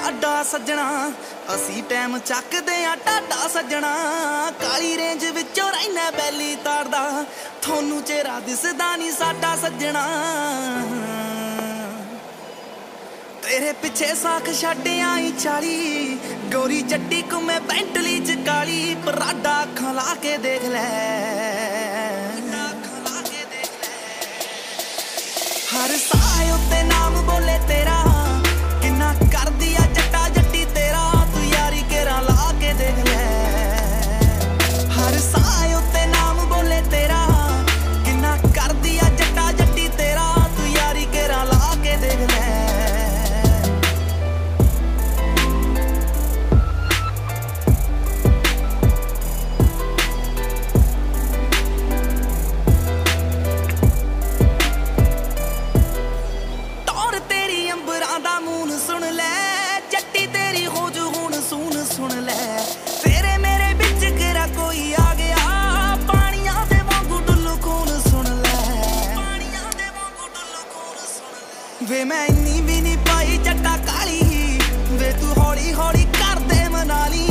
ਸਾਡਾ ਸੱਜਣਾ ਅਸੀਂ ਟਾਈਮ ਚੱਕਦੇ ਆ ਟਾਡਾ ਸੱਜਣਾ ਕਾਲੀ ਰੇਂਜ ਵਿੱਚੋਂ ਰਹਿਣਾ ਬੈਲੀ ਤਾੜਦਾ ਤੁਹਾਨੂੰ ਚਿਹਰਾ ਦਿਸਦਾ ਨਹੀਂ ਸਾਡਾ ਸੱਜਣਾ ਤੇਰੇ ਪਿੱਛੇ ਸਾਖ ਛੱਡ ਆਈ 40 ਗੋਰੀ ਚੱਟੀ ਘੁੰਮੇ ਬੈਂਟਲੀ ਚ ਕਾਲੀ ਪਰਾਡਾ ਅੱਖਾਂ ਲਾ ਕੇ ਦੇਖ ਲੈ हर साए उत्ते नाम बोले तेरा किन्ना कर दिया जट्टा जट्टी तेरा तू यारी केरा ला के देख ले हर साए उत्ते नाम बोले तेरा किन्ना कर दिया जट्टा जट्टी तेरा तू यारी केरा ला के देख ले सुन ले जट्टी तेरी हो जो हुण सुन ले तेरे मेरे बिच केरा कोई आ गया पानिया दे वांगू डुल्लू खून सुन ले पानिया दे वांगू डुल्लू खून सुन ले वे मैं इन्नी भी नहीं पाई जट्टा काली वे तू हौली हौली कर दे मनाली